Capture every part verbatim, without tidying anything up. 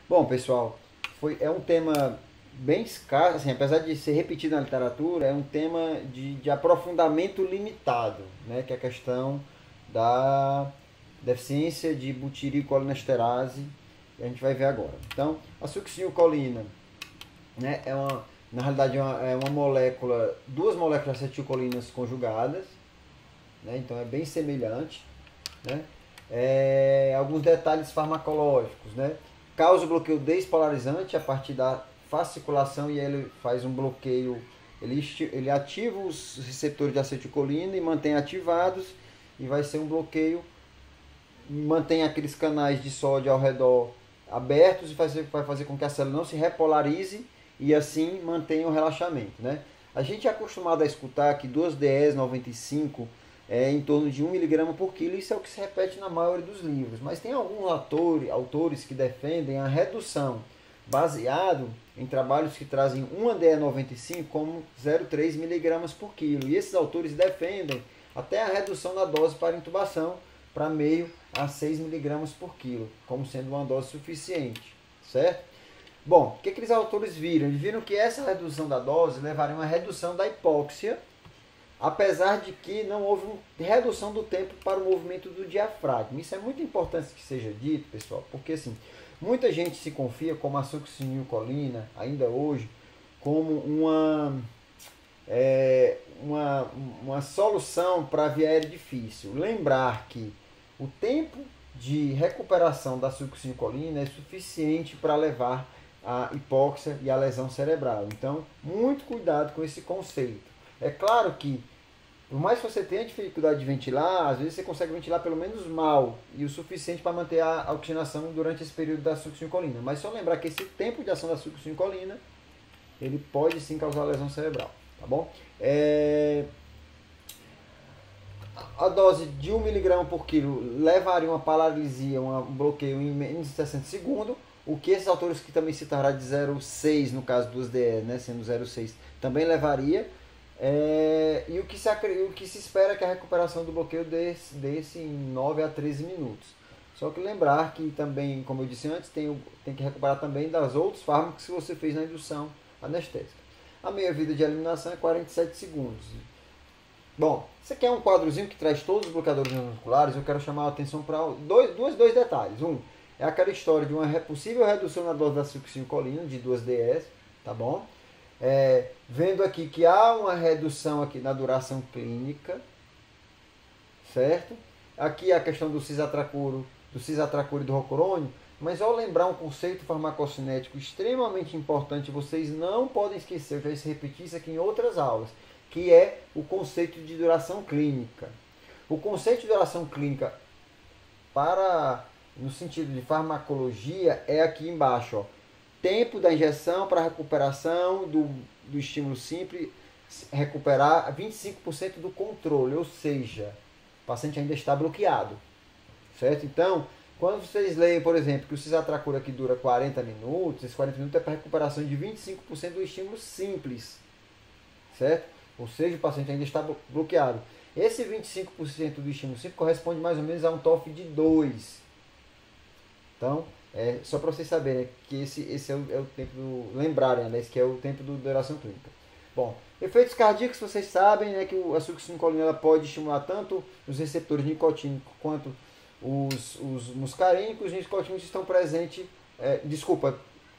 Bom, pessoal, foi, é um tema bem escasso, assim, apesar de ser repetido na literatura, é um tema de, de aprofundamento limitado, né, que é a questão da deficiência de butiricolinesterase, que a gente vai ver agora. Então, a succinilcolina, né, é uma, na realidade é uma, é uma molécula, duas moléculas de acetilcolinas conjugadas, né, então é bem semelhante, né? É, alguns detalhes farmacológicos, né? Causa o bloqueio despolarizante a partir da fasciculação e ele faz um bloqueio, ele, ele ativa os receptores de acetilcolina e mantém ativados e vai ser um bloqueio, mantém aqueles canais de sódio ao redor abertos e fazer, vai fazer com que a célula não se repolarize e assim mantenha o relaxamento, né? A gente é acostumado a escutar que duas D S noventa e cinco é em torno de um miligrama por quilo, isso é o que se repete na maioria dos livros. Mas tem alguns autores, autores que defendem a redução, baseado em trabalhos que trazem uma D E noventa e cinco como zero vírgula três miligramas por quilo. E esses autores defendem até a redução da dose para intubação para meio a seis miligramas por quilo, como sendo uma dose suficiente, certo? Bom, o que aqueles autores viram? Eles viram que essa redução da dose levaria a uma redução da hipóxia, apesar de que não houve uma redução do tempo para o movimento do diafragma. Isso é muito importante que seja dito, pessoal, porque assim, muita gente se confia como a succinilcolina, ainda hoje, como uma, é, uma, uma solução para a via aérea difícil. Lembrar que o tempo de recuperação da succinilcolina é suficiente para levar a hipóxia e a lesão cerebral. Então, muito cuidado com esse conceito. É claro que, por mais que você tenha dificuldade de ventilar, às vezes você consegue ventilar pelo menos mal e o suficiente para manter a oxigenação durante esse período da succinilcolina. Mas só lembrar que esse tempo de ação da succinilcolina, ele pode sim causar lesão cerebral, tá bom? É... A dose de um miligrama por quilo levaria uma paralisia, um bloqueio em menos de sessenta segundos, o que esses autores que também citaram de zero vírgula seis, no caso dos D E, né, sendo zero vírgula seis, também levaria. É, e o que, se, o que se espera é que a recuperação do bloqueio desse, desse em nove a treze minutos. Só que lembrar que também, como eu disse antes, tem, tem que recuperar também das outros fármacos que você fez na indução anestésica. A meia-vida de eliminação é quarenta e sete segundos. Bom, você quer um quadrozinho que traz todos os bloqueadores musculares, eu quero chamar a atenção para dois, dois, dois detalhes. Um, é aquela história de uma possível redução na dose da succinilcolina de duas D S, tá bom? É, vendo aqui que há uma redução aqui na duração clínica, certo? Aqui a questão do cisatracuro, do cisatracuro e do rocurônio, mas ao lembrar um conceito farmacocinético extremamente importante, vocês não podem esquecer, eu já se repetir isso aqui em outras aulas, que é o conceito de duração clínica. O conceito de duração clínica para, no sentido de farmacologia, é aqui embaixo, ó. Tempo da injeção para recuperação do, do estímulo simples, recuperar vinte e cinco por cento do controle, ou seja, o paciente ainda está bloqueado, certo? Então, quando vocês leem, por exemplo, que o cisatracuro aqui dura quarenta minutos, esses quarenta minutos é para recuperação de vinte e cinco por cento do estímulo simples, certo? Ou seja, o paciente ainda está bloqueado. Esse vinte e cinco por cento do estímulo simples corresponde mais ou menos a um T O F de dois. Então, é, só para vocês saberem que esse, esse é, o, é o tempo do... Lembrarem, né, esse que é o tempo da duração clínica. Bom, efeitos cardíacos, vocês sabem, né, que a succinilcolina ela pode estimular tanto os receptores nicotínicos quanto os, os muscarínicos. Os nicotínicos estão presentes... É, desculpa,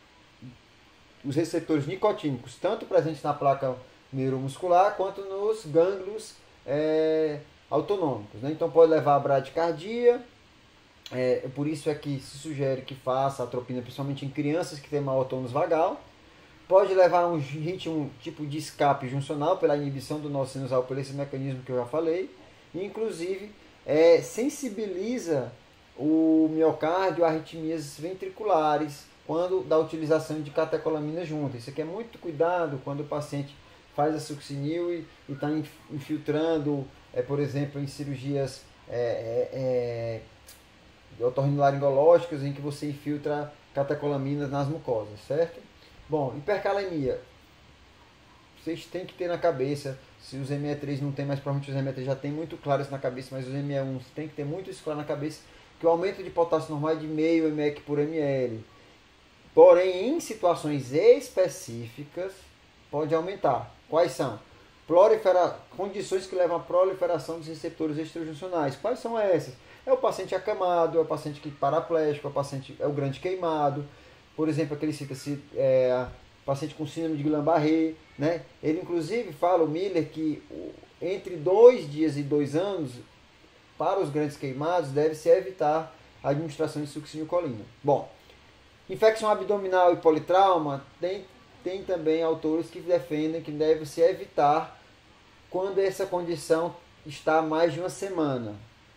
os receptores nicotínicos, tanto presentes na placa neuromuscular quanto nos gânglios é, autonômicos. Né? Então pode levar a bradicardia. É, por isso é que se sugere que faça atropina, principalmente em crianças que têm mau tônus vagal. Pode levar a um ritmo tipo de escape juncional pela inibição do nó sinusal por esse mecanismo que eu já falei. E, inclusive, é, sensibiliza o miocárdio a arritmias ventriculares quando da utilização de catecolamina junto. Isso aqui é muito cuidado quando o paciente faz a succinil e está infiltrando, é, por exemplo, em cirurgias é, é, otorrinolaringológicas em que você infiltra catecolaminas nas mucosas, certo? Bom, hipercalemia. Vocês têm que ter na cabeça, se os M E três não tem mais, provavelmente os M E três já tem muito claro isso na cabeça, mas os M E um tem que ter muito isso claro na cabeça, que o aumento de potássio normal é de meio ml por ml. Porém, em situações específicas, pode aumentar. Quais são? Prolifera... Condições que levam à proliferação dos receptores extrajuncionais. Quais são essas? É o paciente acamado, é o paciente que paraplégico, é o paciente é o grande queimado. Por exemplo, aquele cita-se é, paciente com síndrome de Guillain-Barré, né? Ele inclusive fala, o Miller, que entre dois dias e dois anos, para os grandes queimados, deve-se evitar a administração de succinilcolina. Bom, infecção abdominal e politrauma, tem, tem também autores que defendem que deve-se evitar quando essa condição está há mais de uma semana,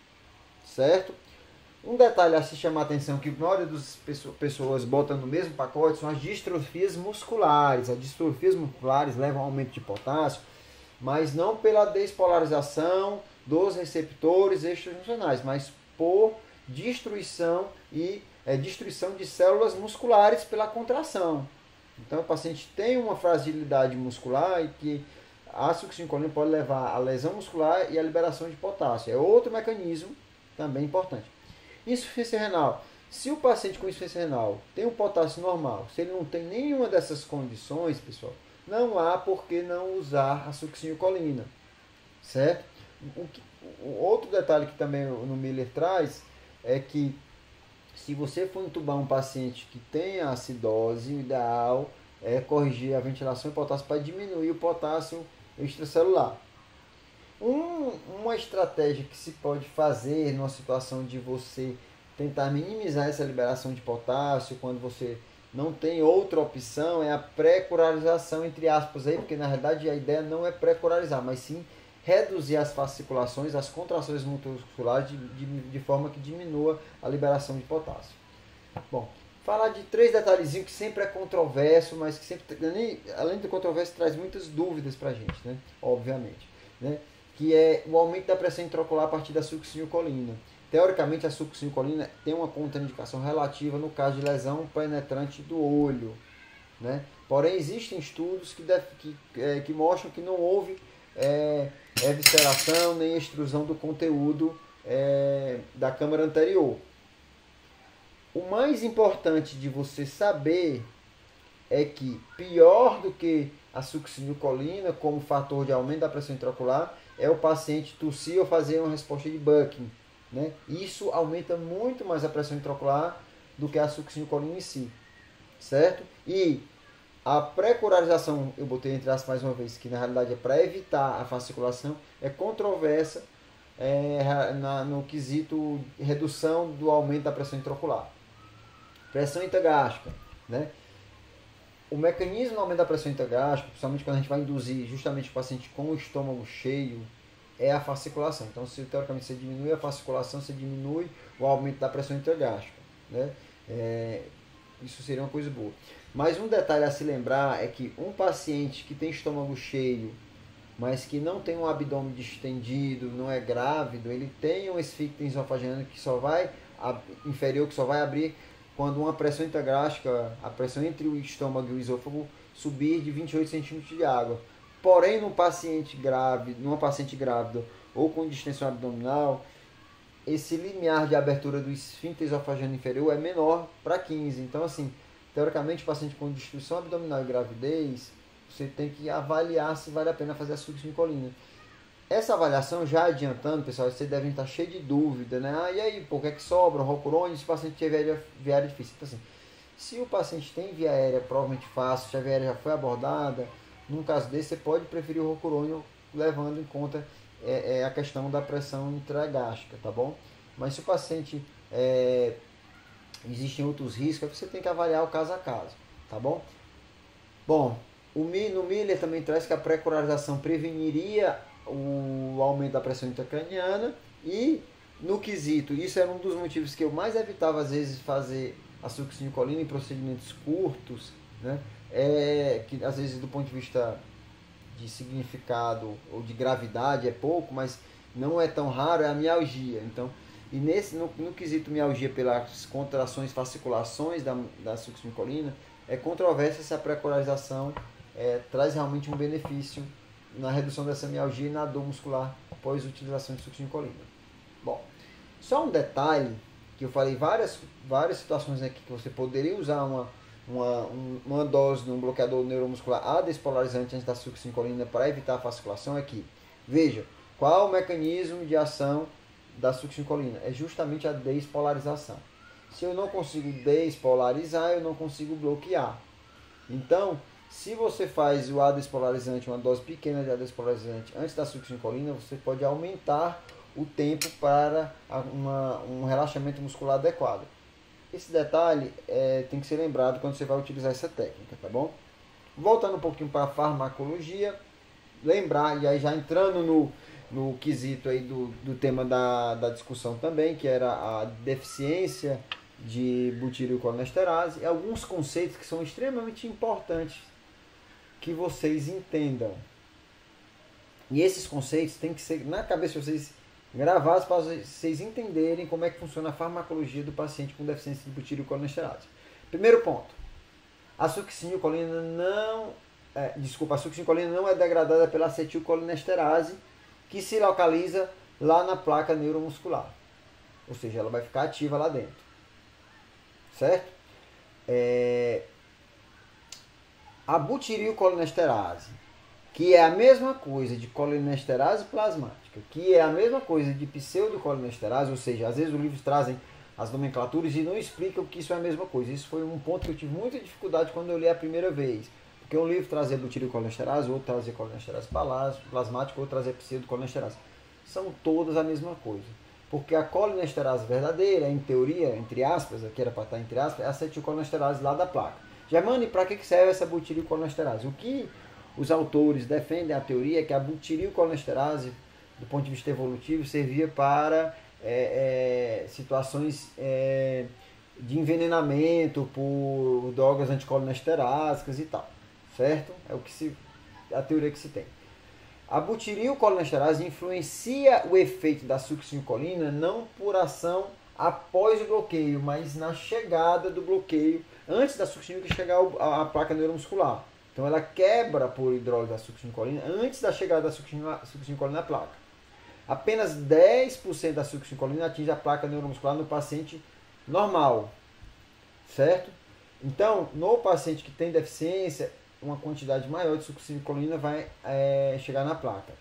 certo? Um detalhe a se chamar a atenção que a maioria das pessoas botam no mesmo pacote são as distrofias musculares. As distrofias musculares levam a aumento de potássio, mas não pela despolarização dos receptores extrajuncionais, mas por destruição e é, destruição de células musculares pela contração. Então o paciente tem uma fragilidade muscular e que a succinilcolina pode levar à lesão muscular e à liberação de potássio. É outro mecanismo também importante. Insuficiência renal. Se o paciente com insuficiência renal tem um potássio normal, se ele não tem nenhuma dessas condições, pessoal, não há por que não usar a succinilcolina, certo? O, que, o outro detalhe que também no Miller traz é que se você for entubar um paciente que tem acidose, o ideal é corrigir a ventilação e potássio para diminuir o potássio extracelular. Um, uma estratégia que se pode fazer numa situação de você tentar minimizar essa liberação de potássio, quando você não tem outra opção, é a pré-curarização, entre aspas, aí, porque na verdade a ideia não é pré-curarizar, mas sim reduzir as fasciculações, as contrações musculares, de, de, de forma que diminua a liberação de potássio. Bom, falar de três detalhezinhos que sempre é controverso, mas que sempre, além de controverso, traz muitas dúvidas para a gente, né? Obviamente, né? Que é o aumento da pressão intraocular a partir da succinilcolina. Teoricamente, a succinilcolina tem uma contraindicação relativa no caso de lesão penetrante do olho, né? Porém, existem estudos que, def, que, é, que mostram que não houve é, evisceração nem extrusão do conteúdo é, da câmara anterior. O mais importante de você saber é que, pior do que a succinilcolina como fator de aumento da pressão intraocular, é o paciente tossir ou fazer uma resposta de Bucking, né? Isso aumenta muito mais a pressão intraocular do que a succinilcolina em si, certo? E a pré-curarização, eu botei entre aspas mais uma vez, que na realidade é para evitar a fasciculação, é controversa é, na, no quesito redução do aumento da pressão intraocular. Pressão intragástrica, né? O mecanismo do aumento da pressão intragástrica, principalmente quando a gente vai induzir justamente o paciente com o estômago cheio, é a fasciculação. Então, se teoricamente você diminui a fasciculação, você diminui o aumento da pressão intragástrica, né? É, isso seria uma coisa boa. Mas um detalhe a se lembrar é que um paciente que tem estômago cheio, mas que não tem um abdômen distendido, não é grávido, ele tem um esfíncter esofaginiano que só vai inferior, que só vai abrir quando uma pressão intragástrica, a pressão entre o estômago e o esôfago, subir de vinte e oito centímetros de água. Porém, num paciente grávido, numa paciente grávida ou com distensão abdominal, esse limiar de abertura do esfíncter esofaginiano inferior é menor para quinze. Então, assim, teoricamente, o paciente com distensão abdominal e gravidez, você tem que avaliar se vale a pena fazer a succinilcolina. Essa avaliação, já adiantando, pessoal, vocês devem estar cheio de dúvida, né? Ah, e aí, por que é que sobra rocurônio se o paciente tiver via, via aérea difícil? Então, assim, se o paciente tem via aérea provavelmente fácil, se a via aérea já foi abordada, num caso desse, você pode preferir o rocurônio levando em conta é, é, a questão da pressão intragástrica, tá bom? Mas se o paciente é, existem outros riscos, você tem que avaliar o caso a caso, tá bom? Bom, o, no Miller também traz que a pré-curarização preveniria o aumento da pressão intracraniana e no quesito, isso era um dos motivos que eu mais evitava às vezes fazer a succinilcolina em procedimentos curtos, né? É, que às vezes do ponto de vista de significado ou de gravidade é pouco, mas não é tão raro, é a mialgia. Então, e nesse, no, no quesito mialgia pelas contrações, fasciculações da, da succinilcolina, é controversa se a pré-curarização é, traz realmente um benefício na redução dessa mialgia e na dor muscular após a utilização de succinilcolina. Bom, só um detalhe, que eu falei várias, várias situações aqui que você poderia usar uma uma, um, uma dose de um bloqueador neuromuscular a despolarizante antes da succinilcolina para evitar a fasciculação é que, veja, qual o mecanismo de ação da succinilcolina? É justamente a despolarização. Se eu não consigo despolarizar, eu não consigo bloquear. Então, se você faz o adespolarizante, uma dose pequena de adespolarizante antes da succinilcolina, você pode aumentar o tempo para uma, um relaxamento muscular adequado. Esse detalhe é, tem que ser lembrado quando você vai utilizar essa técnica, tá bom? Voltando um pouquinho para a farmacologia, lembrar, e aí já entrando no, no quesito aí do, do tema da, da discussão também, que era a deficiência de butililcolinesterase, e alguns conceitos que são extremamente importantes que vocês entendam. E esses conceitos têm que ser na cabeça de vocês gravados para vocês entenderem como é que funciona a farmacologia do paciente com deficiência de butililcolinesterase. Primeiro ponto, a succinilcolina não, é, desculpa, a succinilcolina não é degradada pela acetilcolinesterase, que se localiza lá na placa neuromuscular. Ou seja, ela vai ficar ativa lá dentro. Certo? É, a butililcolinesterase, que é a mesma coisa de colinesterase plasmática, que é a mesma coisa de pseudocolinesterase, ou seja, às vezes os livros trazem as nomenclaturas e não explicam que isso é a mesma coisa. Isso foi um ponto que eu tive muita dificuldade quando eu li a primeira vez. Porque um livro trazia butililcolinesterase, outro trazia colinesterase plasmática, outro trazia pseudocolinesterase. São todas a mesma coisa. Porque a colinesterase verdadeira, em teoria, entre aspas, aqui era para estar entre aspas, é a acetilcolinesterase lá da placa. Germani, para que serve essa butililcolinesterase? O que os autores defendem a teoria é que a butililcolinesterase, do ponto de vista evolutivo, servia para é, é, situações é, de envenenamento por drogas anticolinesterásicas e tal. Certo? É o que se, a teoria que se tem. A butililcolinesterase influencia o efeito da succinilcolina não por ação após o bloqueio, mas na chegada do bloqueio, antes da succinilcolina chegar à placa neuromuscular. Então ela quebra por hidrólise da succinilcolina antes da chegada da succinilcolina na placa. Apenas dez por cento da succinilcolina atinge a placa neuromuscular no paciente normal. Certo? Então, no paciente que tem deficiência, uma quantidade maior de succinilcolina vai é, chegar na placa.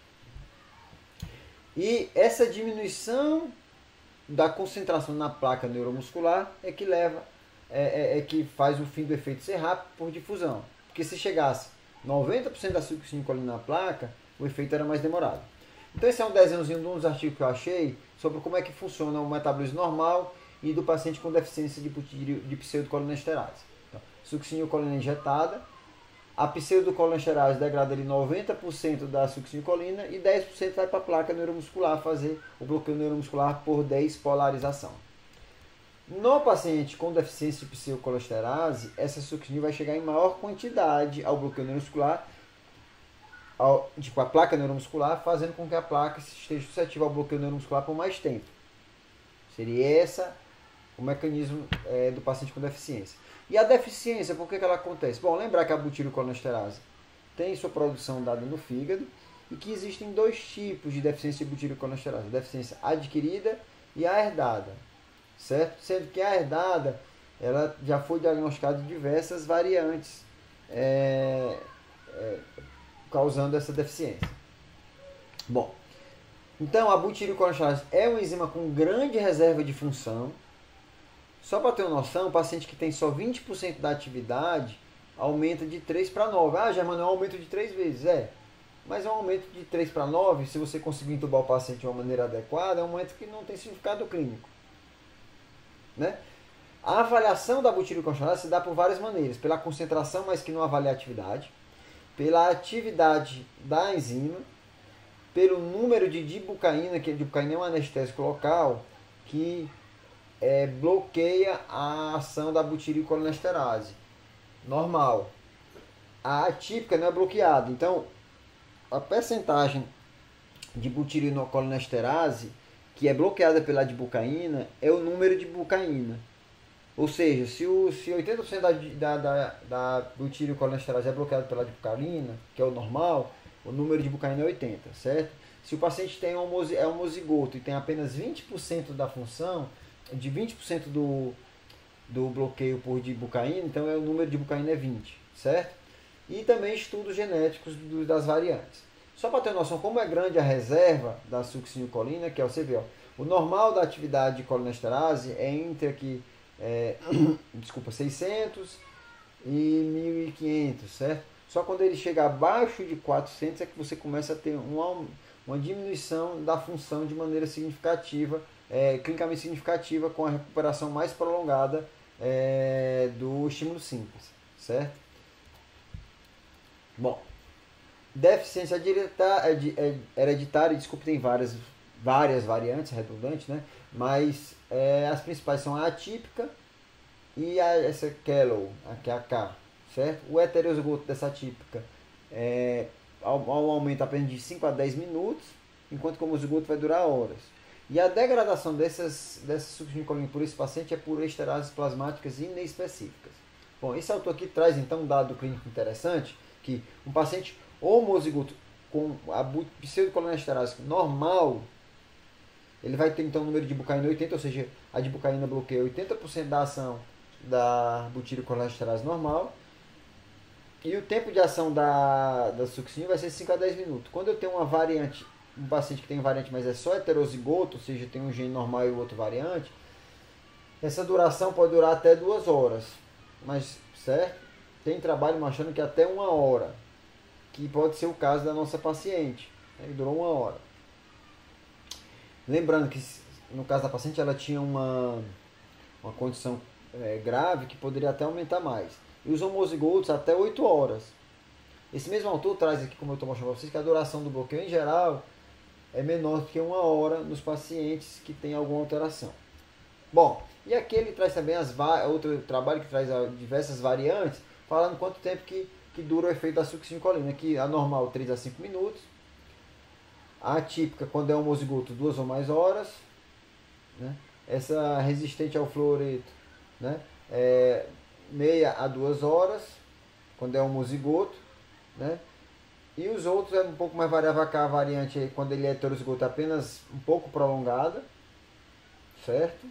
E essa diminuição da concentração na placa neuromuscular é que leva, é, é, é que faz o fim do efeito ser rápido por difusão. Porque se chegasse noventa por cento da succinilcolina na placa, o efeito era mais demorado. Então esse é um desenhozinho de uns artigos que eu achei sobre como é que funciona o metabolismo normal e do paciente com deficiência de, de pseudocolinesterase. Então, succinilcolina injetada, a pseudocolinesterase degrada ali noventa por cento da succinilcolina e dez por cento vai para a placa neuromuscular fazer o bloqueio neuromuscular por despolarização. No paciente com deficiência de pseudocolinesterase, essa succinil vai chegar em maior quantidade ao bloqueio neuromuscular, ao, tipo a placa neuromuscular, fazendo com que a placa esteja suscetível ao bloqueio neuromuscular por mais tempo. Seria esse o mecanismo é, do paciente com deficiência. E a deficiência, por que, que ela acontece? Bom, lembrar que a butililcolinesterase tem sua produção dada no fígado e que existem dois tipos de deficiência de butililcolinesterase. A deficiência adquirida e a herdada. Certo? Sendo que a herdada ela já foi diagnosticada de diversas variantes é, é, causando essa deficiência. Bom, então a butililcolinesterase é uma enzima com grande reserva de função. Só para ter uma noção, o paciente que tem só vinte por cento da atividade aumenta de três para nove. Ah, Germano, é um aumento de três vezes. É, mas é um aumento de três para nove, se você conseguir entubar o paciente de uma maneira adequada, é um aumento que não tem significado clínico. Né? A avaliação da butililcolinesterase se dá por várias maneiras. Pela concentração, mas que não avalia a atividade. Pela atividade da enzima. Pelo número de dibucaína, que a dibucaína é um anestésico local, que É, bloqueia a ação da butililcolinesterase normal. A atípica não é bloqueada. Então, a percentagem de butililcolinesterase que é bloqueada pela dibucaína é o número de bucaína. Ou seja, se, o, se oitenta por cento da, da, da, da butililcolinesterase é bloqueada pela dibucaína, que é o normal, o número de bucaína é oitenta, certo? Se o paciente tem um, é homozigoto e tem apenas vinte por cento da função, de vinte por cento do, do bloqueio por dibucaína, então é, o número de dibucaína é vinte, certo? E também estudos genéticos do, das variantes. Só para ter noção como é grande a reserva da succinilcolina, que é o C V, ó, o normal da atividade de colinesterase é entre aqui, é, desculpa, seiscentos e mil e quinhentos, certo? Só quando ele chega abaixo de quatrocentos é que você começa a ter uma, uma diminuição da função de maneira significativa, é, clinicamente significativa, com a recuperação mais prolongada é, do estímulo simples, certo? Bom, deficiência hereditária, desculpa, tem várias, várias variantes, redundantes, né? Mas é, as principais são a atípica e a, essa Kellow, que é a K, certo? O heterozigoto dessa atípica é, ao, ao aumento apenas de cinco a dez minutos, enquanto que o homozigoto vai durar horas. E a degradação dessas, dessas succinilcolina por esse paciente é por esterases plasmáticas inespecíficas. Bom, esse autor aqui traz então um dado clínico interessante, que um paciente homozigoto com a pseudocolinesterase normal, ele vai ter então um número de bucaína oitenta, ou seja, a dibucaína bloqueia oitenta por cento da ação da butirocolinesterase normal, e o tempo de ação da, da succinil vai ser cinco a dez minutos. Quando eu tenho uma variante, um paciente que tem variante, mas é só heterozigoto, ou seja, tem um gene normal e o outro variante, essa duração pode durar até duas horas, mas, certo? Tem trabalho mostrando que até uma hora, que pode ser o caso da nossa paciente, né, que durou uma hora. Lembrando que no caso da paciente ela tinha uma, uma condição é, grave que poderia até aumentar mais. E os homozigotos até oito horas. Esse mesmo autor traz aqui, como eu estou mostrando para vocês, que a duração do bloqueio em geral é menor do que uma hora nos pacientes que têm alguma alteração. Bom, e aqui ele traz também as outro trabalho que traz diversas variantes, falando quanto tempo que, que dura o efeito da succinilcolina. Aqui a normal três a cinco minutos, a atípica quando é homozigoto duas ou mais horas, né? Essa resistente ao fluoreto, né? É meia a duas horas quando é homozigoto, né? E os outros é um pouco mais variável, a variante aí, quando ele é heterozigoto, apenas um pouco prolongada, certo?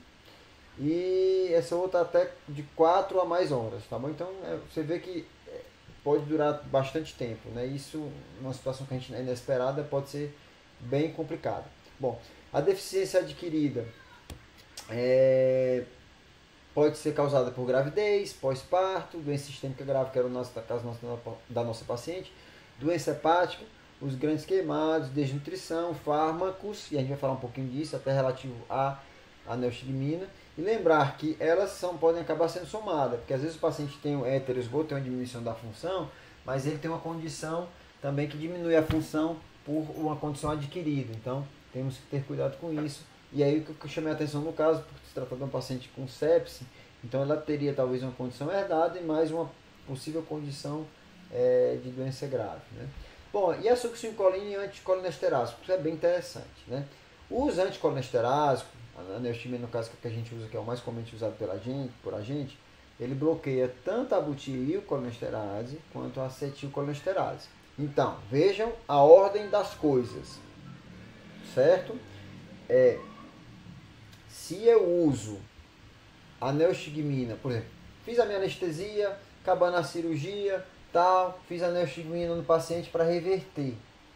E essa outra até de quatro a mais horas, tá bom? Então é, você vê que pode durar bastante tempo, né? Isso, numa situação que a gente é inesperada, pode ser bem complicado. Bom, a deficiência adquirida é, pode ser causada por gravidez, pós-parto, doença sistêmica grave, que era o nosso, caso da nossa paciente, doença hepática, os grandes queimados, desnutrição, fármacos, e a gente vai falar um pouquinho disso, até relativo à anelostigmina, e lembrar que elas são, podem acabar sendo somadas, porque às vezes o paciente tem um heterozigoto, tem uma diminuição da função, mas ele tem uma condição também que diminui a função por uma condição adquirida, então temos que ter cuidado com isso. E aí o que eu chamei a atenção no caso, porque se trata de um paciente com sepse, então ela teria talvez uma condição herdada e mais uma possível condição é, de doença grave, né? Bom, e a succinilcolina e anticolinesterásicos, isso é bem interessante, né? Os anticolinesterásicos, a neostigmina no caso que a gente usa, que é o mais comumente usado pela gente, por a gente, ele bloqueia tanto a butililcolinesterase quanto a acetilcolinesterase. Então, vejam a ordem das coisas, certo? É, se eu uso a neostigmina, por exemplo, fiz a minha anestesia, acabando a cirurgia, tal, fiz a neostigmina no paciente para reverter.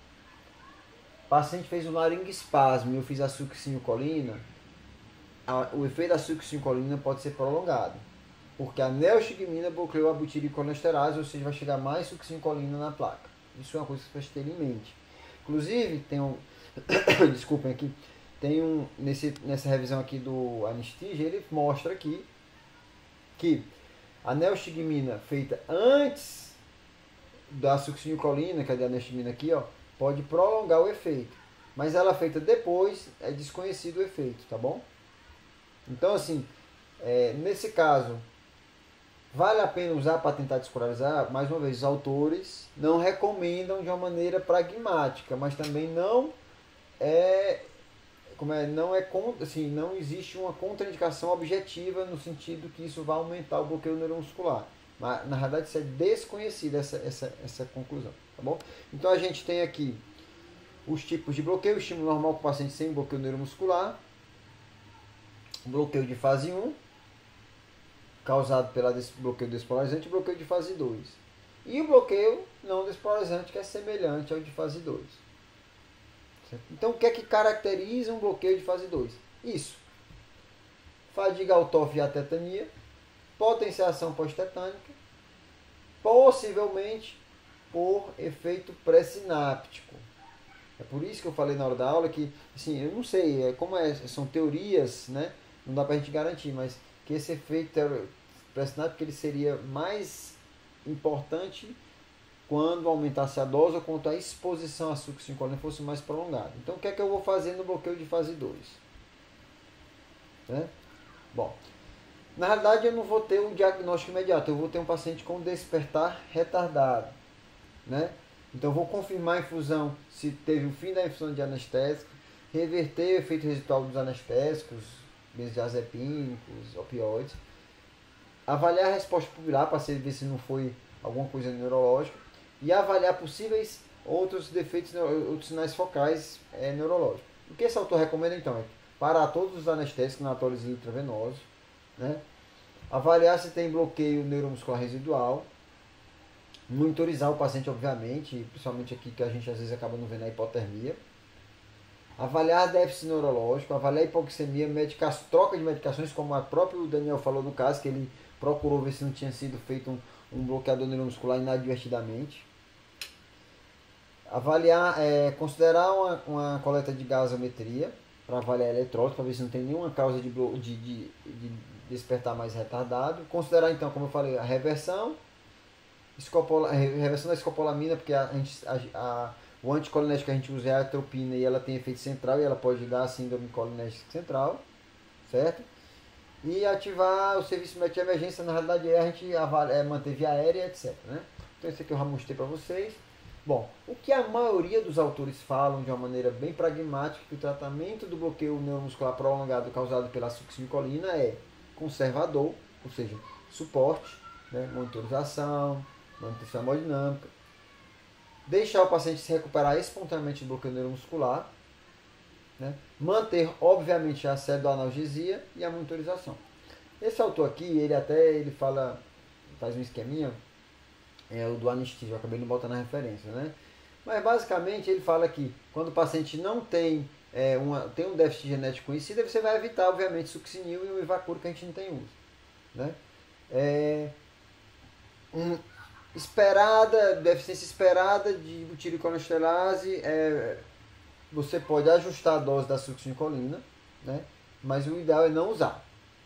O paciente fez um laringoespasmo e eu fiz a succinilcolina, a, o efeito da succinilcolina pode ser prolongado, porque a neostigmina bloqueou a butililcolinesterase, ou seja, vai chegar mais succinilcolina na placa. Isso é uma coisa que vocês terem em mente. Inclusive, tem um... desculpem aqui. Tem um... Nesse, nessa revisão aqui do anestígio, ele mostra aqui que a neostigmina feita antes da succinilcolina, que é a neostigmina aqui, ó, pode prolongar o efeito. Mas ela feita depois, é desconhecido o efeito, tá bom? Então, assim, é, nesse caso... Vale a pena usar para tentar descolarizar? Mais uma vez, os autores não recomendam de uma maneira pragmática, mas também não é, como é, não é assim, não existe uma contraindicação objetiva no sentido que isso vai aumentar o bloqueio neuromuscular. Mas, na verdade, isso é desconhecido, essa, essa, essa conclusão, tá bom? Então a gente tem aqui os tipos de bloqueio: estímulo normal com o paciente sem bloqueio neuromuscular, bloqueio de fase um, causado pelo bloqueio despolarizante e bloqueio de fase dois. E o bloqueio não despolarizante, que é semelhante ao de fase dois. Certo? Então, o que é que caracteriza um bloqueio de fase dois? Isso. Fadiga autófica e atetania, potenciação pós-tetânica, possivelmente por efeito pré-sináptico. É por isso que eu falei na hora da aula que, assim, eu não sei, é, como é, são teorias, né? Não dá pra gente garantir, mas que esse efeito pré-sináptico ele seria mais importante quando aumentasse a dose ou quando a exposição à succinilcolina fosse mais prolongada. Então, o que é que eu vou fazer no bloqueio de fase dois? Né? Bom, na realidade eu não vou ter um diagnóstico imediato, eu vou ter um paciente com despertar retardado, né? Então eu vou confirmar a infusão se teve o fim da infusão de anestésico, reverter o efeito residual dos anestésicos, benzodiazepínicos, opioides, avaliar a resposta pupilar para ver se não foi alguma coisa neurológica e avaliar possíveis outros defeitos, outros sinais focais é, neurológicos. O que esse autor recomenda então é parar todos os anestésicos na análise intravenosa, né? Avaliar se tem bloqueio neuromuscular residual, monitorizar o paciente, obviamente, principalmente aqui que a gente às vezes acaba não vendo a hipotermia, avaliar déficit neurológico, avaliar hipoglicemia, medicação, troca de medicações, como o próprio Daniel falou no caso, que ele procurou ver se não tinha sido feito um, um bloqueador neuromuscular inadvertidamente. Avaliar, é, considerar uma, uma coleta de gasometria, para avaliar eletrólito, para ver se não tem nenhuma causa de, de, de, de despertar mais retardado. Considerar então, como eu falei, a reversão, escopola, a reversão da escopolamina, porque a, a, a, o anticolinético que a gente usa é a atropina e ela tem efeito central e ela pode dar a síndrome colinética central, certo? E ativar o serviço médico de emergência, na realidade é a gente avalia, é manter via aérea, etcétera. Né? Então isso aqui eu já mostrei para vocês. Bom, o que a maioria dos autores falam de uma maneira bem pragmática, que o tratamento do bloqueio neuromuscular prolongado causado pela succinilcolina é conservador, ou seja, suporte, né, monitorização, manutenção hemodinâmica, deixar o paciente se recuperar espontaneamente do bloqueio neuromuscular, né, manter, obviamente, a pseudoanalgesia e a monitorização. Esse autor aqui, ele até ele fala, faz um esqueminha, é o do anestésico, eu acabei não botando na referência, né? Mas basicamente ele fala que quando o paciente não tem, é, uma, tem um déficit genético conhecido, você vai evitar, obviamente, succinil e o ivacuro que a gente não tem uso, né? É, um, esperada, deficiência esperada de butiricolesterase, é, você pode ajustar a dose da succinilcolina, né? Mas o ideal é não usar.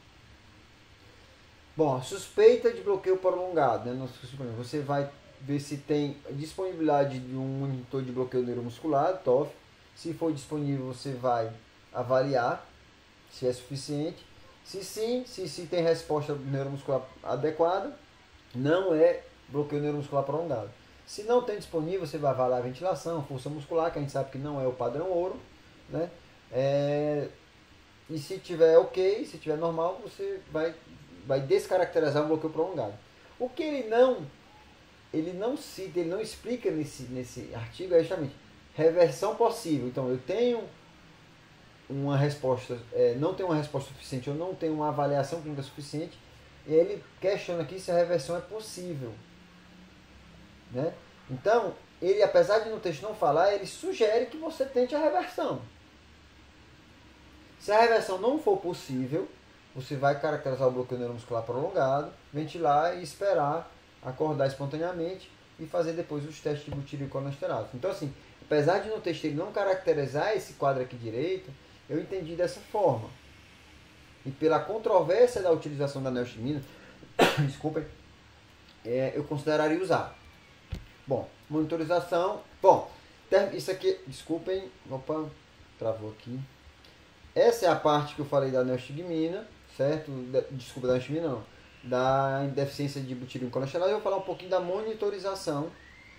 Bom, suspeita de bloqueio prolongado, né? Você vai ver se tem disponibilidade de um monitor de bloqueio neuromuscular, T O F. Se for disponível, você vai avaliar se é suficiente. Se sim, se, se tem resposta neuromuscular adequada, não é bloqueio neuromuscular prolongado. Se não tem disponível, você vai avaliar a ventilação, força muscular, que a gente sabe que não é o padrão ouro, né? É... E se tiver ok, se tiver normal, você vai vai descaracterizar um bloqueio prolongado. O que ele não, ele não cita, ele não explica nesse, nesse artigo é justamente reversão possível. Então, eu tenho uma resposta, é, não tenho uma resposta suficiente, eu não tenho uma avaliação clínica suficiente, e ele questiona aqui se a reversão é possível. Né? Então, ele, apesar de no texto não falar, ele sugere que você tente a reversão. Se a reversão não for possível, você vai caracterizar o bloqueio neuromuscular prolongado, ventilar e esperar acordar espontaneamente e fazer depois os testes de butiricolesterase. Então, assim, apesar de no texto ele não caracterizar esse quadro aqui direito, eu entendi dessa forma. E pela controvérsia da utilização da neostimina, desculpem, é, eu consideraria usar. Bom, monitorização. Bom, isso aqui, desculpem, opa, travou aqui. Essa é a parte que eu falei da neostigmina, certo? Desculpa, da neostigmina não. Da deficiência de butiricolesterase. Eu vou falar um pouquinho da monitorização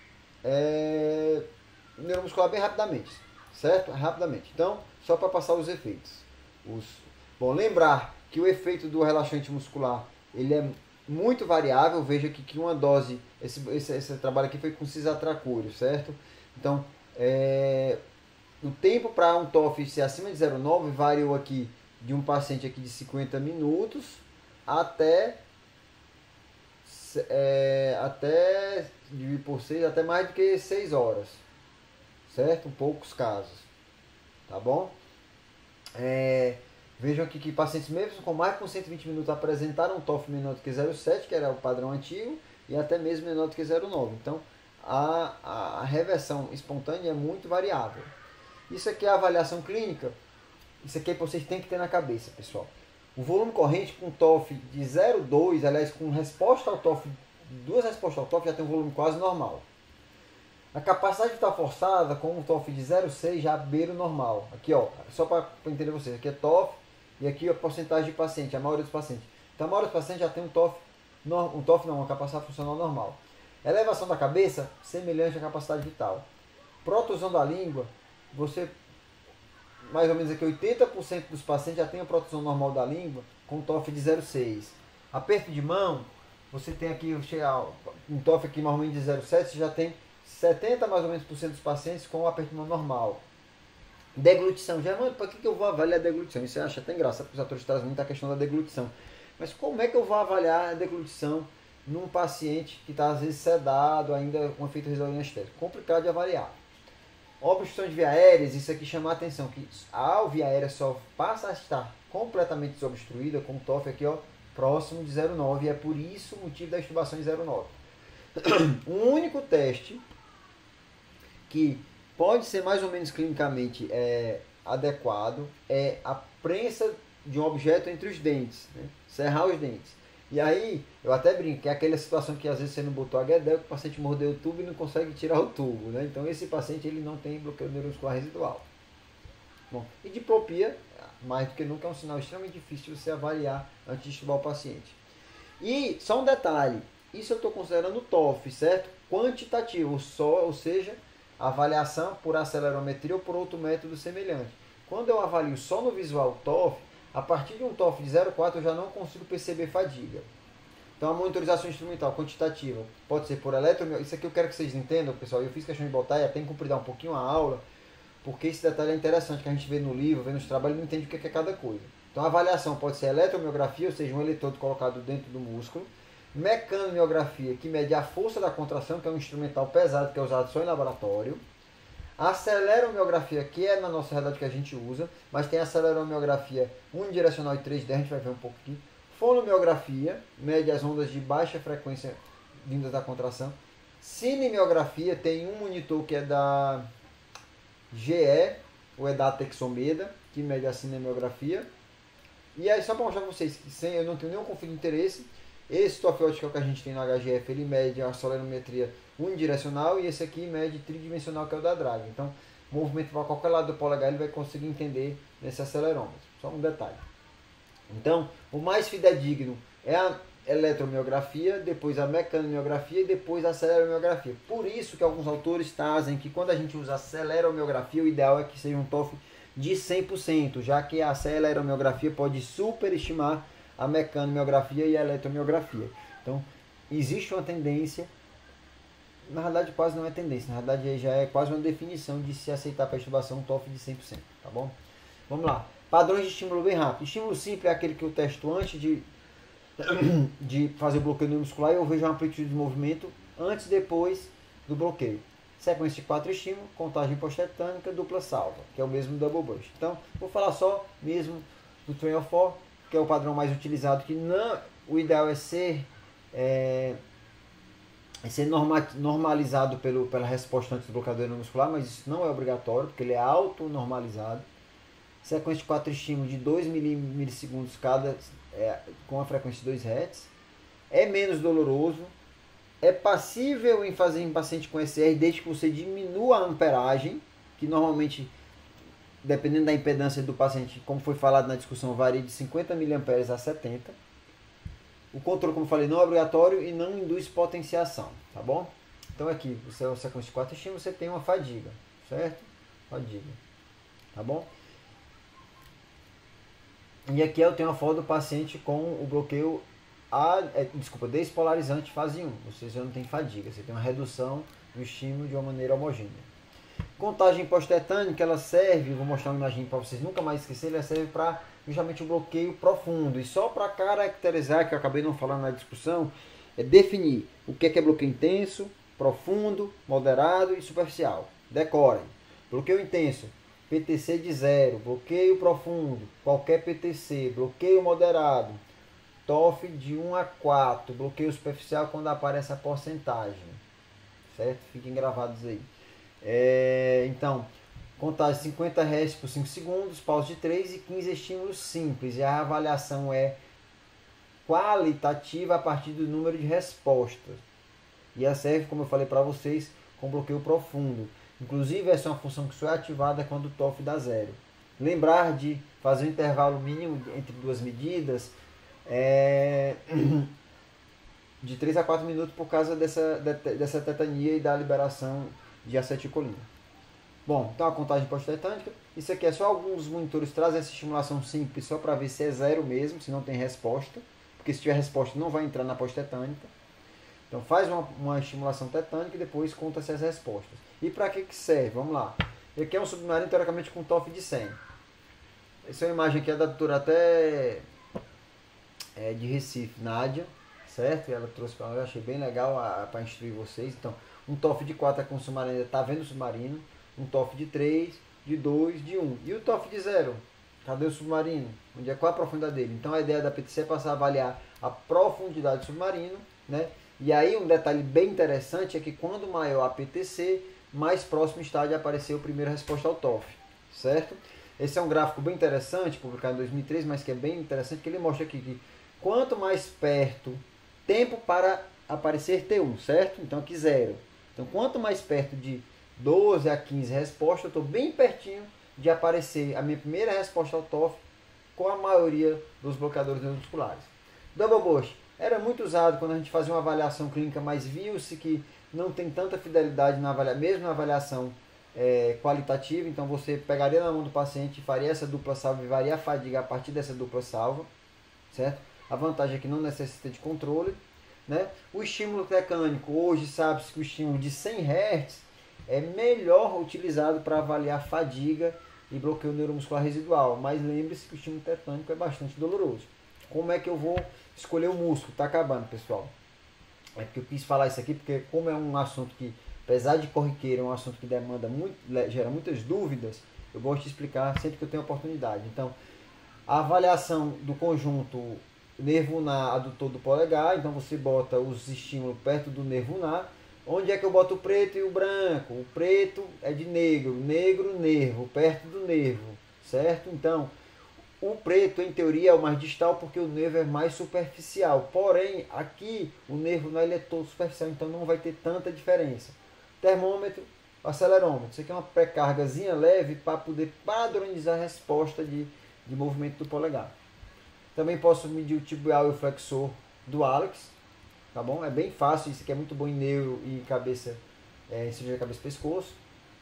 é, neuromuscular bem rapidamente, certo? Rapidamente. Então, só para passar os efeitos. Os, bom, lembrar que o efeito do relaxante muscular, ele é muito variável. Veja aqui que uma dose, esse, esse, esse trabalho aqui foi com cisatracúrio, certo? Então, é... o tempo para um T O F ser acima de zero vírgula nove variou aqui de um paciente aqui de cinquenta minutos até é, até, dividir por seis, até mais do que seis horas, certo? Em poucos casos, tá bom? É, vejam aqui que pacientes mesmo com mais de cento e vinte minutos apresentaram um T O F menor do que zero vírgula sete, que era o padrão antigo, e até mesmo menor do que zero vírgula nove. Então, a, a, a reversão espontânea é muito variável. Isso aqui é a avaliação clínica. Isso aqui é que vocês têm que ter na cabeça, pessoal. O volume corrente com T O F de zero vírgula dois, aliás, com resposta ao T O F, duas respostas ao T O F já tem um volume quase normal. A capacidade vital forçada com um T O F de zero vírgula seis já beira o normal. Aqui, ó, só para entender vocês, aqui é T O F e aqui a porcentagem de paciente, a maioria dos pacientes. Então a maioria dos pacientes já tem um T O F, um T O F não, uma capacidade funcional normal. Elevação da cabeça, semelhante à capacidade vital. Protusão da língua, você, mais ou menos aqui, oitenta por cento dos pacientes já tem a protusão normal da língua com T O F de zero vírgula seis. Aperto de mão, você tem aqui um T O F aqui mais ou menos de zero vírgula sete, você já tem setenta mais ou menos por cento dos pacientes com o aperto de mão normal. Deglutição. Já, mano, para que eu vou avaliar a deglutição? Isso eu acho até engraçado, porque os atores trazem muito a questão da deglutição. Mas como é que eu vou avaliar a deglutição num paciente que está às vezes sedado, ainda com efeito residual anestésico? Complicado de avaliar. Obstrução de via aéreas, isso aqui chama a atenção, que a via aérea só passa a estar completamente desobstruída com o T O F aqui, ó, próximo de zero vírgula nove, e é por isso o motivo da extubação de zero vírgula nove. O único teste que pode ser mais ou menos clinicamente é, adequado é a prensa de um objeto entre os dentes, né? Cerrar os dentes. E aí, eu até brinco, que é aquela situação que às vezes você não botou a guedel, que o paciente mordeu o tubo e não consegue tirar o tubo, né? Então esse paciente ele não tem bloqueio neuromuscular residual. Bom, e diplopia, mais do que nunca, é um sinal extremamente difícil de você avaliar antes de estubar o paciente. E só um detalhe, isso eu estou considerando o T O F, certo? Quantitativo, só, ou seja, avaliação por acelerometria ou por outro método semelhante. Quando eu avalio só no visual T O F, a partir de um T O F de zero vírgula quatro eu já não consigo perceber fadiga. Então a monitorização instrumental quantitativa pode ser por eletromiografia. Isso aqui eu quero que vocês entendam, pessoal. Eu fiz questão de botar e até compridar um pouquinho a aula, porque esse detalhe é interessante, que a gente vê no livro, vê nos trabalhos e não entende o que é cada coisa. Então a avaliação pode ser eletromiografia, ou seja, um eletrodo colocado dentro do músculo. Mecanomiografia, que mede a força da contração, que é um instrumental pesado que é usado só em laboratório. A aceleromiografia, que é na nossa realidade que a gente usa, mas tem a aceleromiografia unidirecional e três D, a gente vai ver um pouco aqui. Fonomiografia, mede as ondas de baixa frequência vindas da contração. Cinemiografia, tem um monitor que é da G E, ou é da Texomeda, que mede a cinemiografia. E aí, só para mostrar para vocês, que sem, eu não tenho nenhum conflito de interesse, esse T O F óptico que a gente tem no H G F, ele mede a acelerometria unidirecional, e esse aqui mede tridimensional, que é o da Drag. Então, movimento para qualquer lado do polegar, ele vai conseguir entender nesse acelerômetro. Só um detalhe. Então, o mais fidedigno é a eletromiografia, depois a mecanomiografia e depois a aceleromiografia. Por isso que alguns autores trazem que quando a gente usa aceleromiografia, o ideal é que seja um T O F de cem por cento, já que a aceleromiografia pode superestimar a mecanomiografia e a eletromiografia. Então, existe uma tendência, na verdade quase não é tendência, na verdade já é quase uma definição de se aceitar para extubação um T O F de cem por cento, tá bom? Vamos lá. Padrões de estímulo bem rápido. Estímulo simples é aquele que eu testo antes de, de fazer o bloqueio neuromuscular, e eu vejo a amplitude de movimento antes e depois do bloqueio. Sequência de quatro estímulos, contagem pós-tetânica, dupla salva, que é o mesmo double burst. Então, vou falar só mesmo do Train of Four, que é o padrão mais utilizado, que não, o ideal é ser, é, é ser norma, normalizado pelo, pela resposta antes do bloqueador neuromuscular, mas isso não é obrigatório, porque ele é auto-normalizado. Sequência de quatro estímulos de dois milissegundos cada, é, com a frequência de dois hertz. É menos doloroso. É passível em fazer em paciente com S R, desde que você diminua a amperagem, que normalmente, dependendo da impedância do paciente, como foi falado na discussão, varia de cinquenta miliamperes a setenta. O controle, como eu falei, não é obrigatório e não induz potenciação, tá bom? Então aqui, você é uma sequência de quatro estímulos, você tem uma fadiga, certo? Fadiga, tá bom? E aqui eu tenho a foto do paciente com o bloqueio, a, é, desculpa, despolarizante fase um. Ou seja, não tem fadiga, você tem uma redução do estímulo de uma maneira homogênea. Contagem pós-tetânica, ela serve, vou mostrar uma imagem para vocês nunca mais esquecerem, ela serve para justamente o bloqueio profundo. E só para caracterizar, que eu acabei não falando na discussão, é definir o que é, que é bloqueio intenso, profundo, moderado e superficial. Decorem. Bloqueio intenso, P T C de zero. Bloqueio profundo, qualquer P T C. Bloqueio moderado, T O F de um a quatro. Bloqueio superficial quando aparece a porcentagem. Certo? Fiquem gravados aí. É, então, contagem cinquenta Hz por cinco segundos, pausa de três e quinze estímulos simples. E a avaliação é qualitativa a partir do número de respostas. E ela serve, como eu falei para vocês, com bloqueio profundo. Inclusive, essa é uma função que só é ativada quando o T O F dá zero. Lembrar de fazer um intervalo mínimo entre duas medidas é, de três a quatro minutos por causa dessa, dessa tetania e da liberação de acetilcolina. Bom, então a contagem pós-tetânica. Isso aqui é só alguns monitores trazem essa estimulação simples só para ver se é zero mesmo, se não tem resposta. Porque se tiver resposta não vai entrar na pós-tetânica. Então faz uma, uma estimulação tetânica e depois conta-se as respostas. E para que, que serve? Vamos lá. Esse aqui é um submarino teoricamente com T O F de cem. Essa é uma imagem aqui é da doutora até é, de Recife, Nádia, certo? E ela trouxe para mim, eu achei bem legal para instruir vocês. Então, um T O F de quatro é com o submarino, está vendo o submarino. Um T O F de três, de dois, de um. E o T O F de zero? Cadê o submarino? Onde é, qual a profundidade dele? Então a ideia da P T C é passar a avaliar a profundidade do submarino, né? E aí um detalhe bem interessante é que quando maior a P T C, mais próximo está de aparecer a primeira resposta ao T O F, certo? Esse é um gráfico bem interessante, publicado em dois mil e três, mas que é bem interessante, que ele mostra aqui que quanto mais perto, tempo para aparecer T um, certo? Então aqui zero. Então quanto mais perto de doze a quinze respostas, eu estou bem pertinho de aparecer a minha primeira resposta ao T O F com a maioria dos bloqueadores neuromusculares. Double Bush era muito usado quando a gente fazia uma avaliação clínica, mas viu-se que não tem tanta fidelidade na avaliação, mesmo na avaliação é, qualitativa. Então você pegaria na mão do paciente, faria essa dupla salva e varia a fadiga a partir dessa dupla salva, certo? A vantagem é que não necessita de controle, né? O estímulo mecânico, hoje sabe-se que o estímulo de cem hertz é melhor utilizado para avaliar fadiga e bloqueio neuromuscular residual, mas lembre-se que o estímulo tetânico é bastante doloroso. Como é que eu vou escolher o músculo? Está acabando, pessoal. É porque eu quis falar isso aqui, porque como é um assunto que, apesar de corriqueiro, é um assunto que demanda muito, gera muitas dúvidas, eu gosto de explicar sempre que eu tenho oportunidade. Então, a avaliação do conjunto nervo ulnar adutor do polegar, então você bota os estímulos perto do nervo ulnar. Onde é que eu boto o preto e o branco? O preto é de negro, negro, nervo, perto do nervo, certo? Então, o preto, em teoria, é o mais distal porque o nervo é mais superficial. Porém, aqui, o nervo não ele é todo superficial, então não vai ter tanta diferença. Termômetro, acelerômetro. Isso aqui é uma pré-cargazinha leve para poder padronizar a resposta de, de movimento do polegar. Também posso medir o tibial e o flexor do hálux. Tá bom? É bem fácil, isso aqui é muito bom em neuro e cabeça, é, em cirurgia cabeça e pescoço.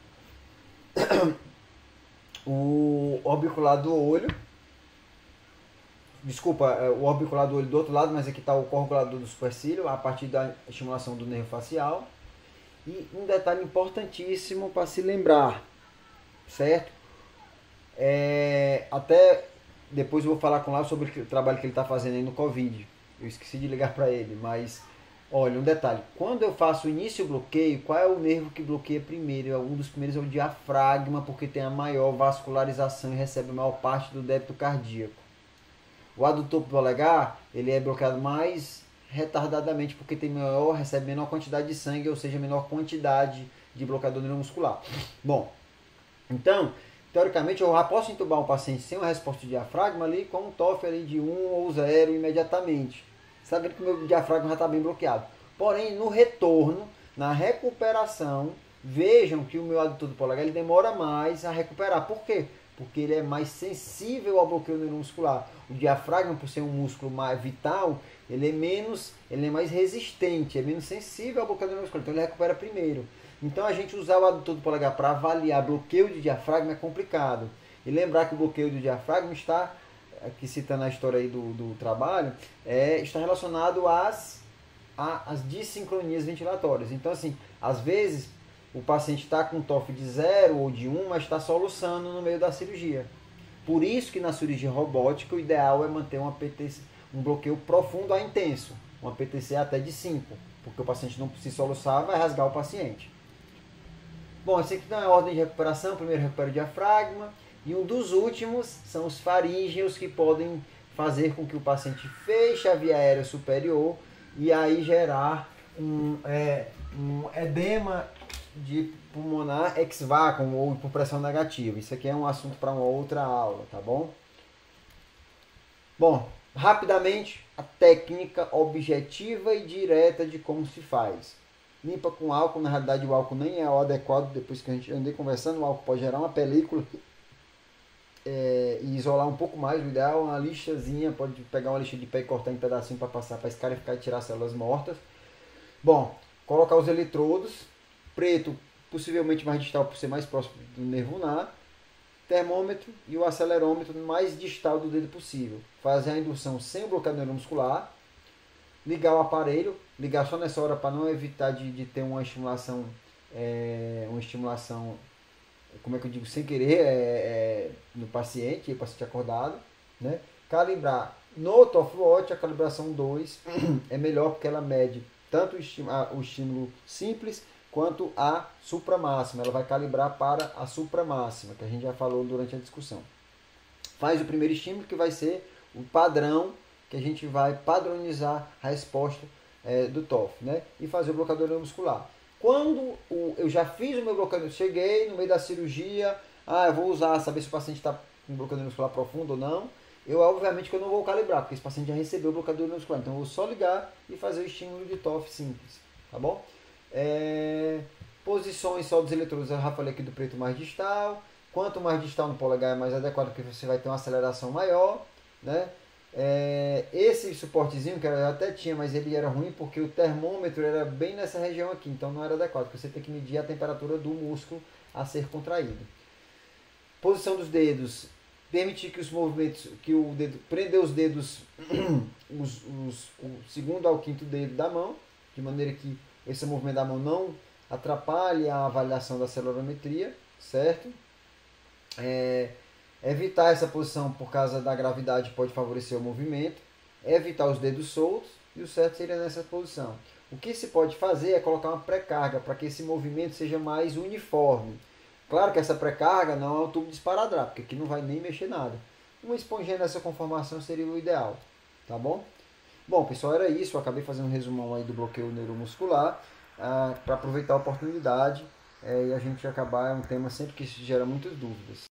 O orbicular do olho. Desculpa, o orbicular do olho do outro lado, mas aqui está o coagulador do supercílio, a partir da estimulação do nervo facial. E um detalhe importantíssimo para se lembrar, certo? É, até depois eu vou falar com o Léo sobre o trabalho que ele está fazendo aí no Covid. Eu esqueci de ligar para ele, mas olha, um detalhe. Quando eu faço o início bloqueio, qual é o nervo que bloqueia primeiro? Um dos primeiros é o diafragma, porque tem a maior vascularização e recebe a maior parte do débito cardíaco. O adutor polegar, ele é bloqueado mais retardadamente, porque tem maior, recebe menor quantidade de sangue, ou seja, menor quantidade de bloqueador neuromuscular. Bom, então, teoricamente, eu já posso entubar um paciente sem uma resposta de diafragma ali com um T O F ali de um ou zero imediatamente, sabendo que o meu diafragma já está bem bloqueado. Porém, no retorno, na recuperação, vejam que o meu adutor do polegar ele demora mais a recuperar. Por quê? Porque ele é mais sensível ao bloqueio neuromuscular. O diafragma, por ser um músculo mais vital, ele é menos, ele é mais resistente, é menos sensível ao bloqueio neuromuscular. Então ele recupera primeiro. Então a gente usar o adutor do polegar para avaliar bloqueio de diafragma é complicado. E lembrar que o bloqueio do diafragma está, aqui citando a história aí do, do trabalho, é, está relacionado às, às dissincronias ventilatórias. Então assim, às vezes o paciente está com T O F de zero ou de um, mas está soluçando no meio da cirurgia. Por isso que na cirurgia robótica o ideal é manter uma P T C, um bloqueio profundo a intenso. uma P T C até de cinco, porque o paciente não se soluçar, vai rasgar o paciente. Bom, esse aqui não é a ordem de recuperação, primeiro recupera o diafragma, e um dos últimos são os faríngeos, que podem fazer com que o paciente feche a via aérea superior e aí gerar um, é, um edema de pulmonar ex vacuum ou por pressão negativa. Isso aqui é um assunto para uma outra aula, tá bom? Bom, rapidamente, a técnica objetiva e direta de como se faz. Limpa com álcool, na realidade o álcool nem é o adequado, depois que a gente andei conversando, o álcool pode gerar uma película é, e isolar um pouco mais. O ideal é uma lixazinha, pode pegar uma lixa de pé e cortar em pedacinho para passar para escarificar e tirar células mortas. Bom, colocar os eletrodos, preto, possivelmente mais distal por ser mais próximo do nervo ulnar, termômetro e o acelerômetro mais distal do dedo possível. Fazer a indução sem o bloqueio neuromuscular, ligar o aparelho, ligar só nessa hora para não evitar de, de ter uma estimulação, é, uma estimulação, como é que eu digo, sem querer é, é, no paciente, o paciente acordado, né? Calibrar no T O F Watch, a calibração dois é melhor porque ela mede tanto o estímulo, o estímulo simples quanto a supramáxima. Ela vai calibrar para a supramáxima, que a gente já falou durante a discussão. Faz o primeiro estímulo, que vai ser o padrão, que a gente vai padronizar a resposta é, do T O F, né? E fazer o bloqueador neuromuscular. Quando o, eu já fiz o meu bloqueador, cheguei no meio da cirurgia, ah, eu vou usar, saber se o paciente está com bloqueador neuromuscular profundo ou não, eu obviamente que eu não vou calibrar, porque esse paciente já recebeu o bloqueador neuromuscular, então eu vou só ligar e fazer o estímulo de T O F simples, tá bom? É, posições só dos eletrodos, eu já falei aqui do preto mais distal. Quanto mais distal no polegar é mais adequado, porque você vai ter uma aceleração maior, né? É, esse suportezinho que eu até tinha, mas ele era ruim porque o termômetro era bem nessa região aqui, então não era adequado, porque você tem que medir a temperatura do músculo a ser contraído. Posição dos dedos, permitir que os movimentos, que o dedo, prender os dedos, os, os, o segundo ao quinto dedo da mão, de maneira que esse movimento da mão não atrapalhe a avaliação da celulrometria, certo? É, evitar essa posição por causa da gravidade pode favorecer o movimento. Evitar os dedos soltos e o certo seria nessa posição. O que se pode fazer é colocar uma pré-carga para que esse movimento seja mais uniforme. Claro que essa pré-carga não é um tubo de esparadrapo, porque aqui não vai nem mexer nada. Uma esponjinha nessa conformação seria o ideal, tá bom? Bom, pessoal, era isso. Eu acabei fazendo um resumão aí do bloqueio neuromuscular ah, para aproveitar a oportunidade é, e a gente acabar, é um tema sempre que gera muitas dúvidas.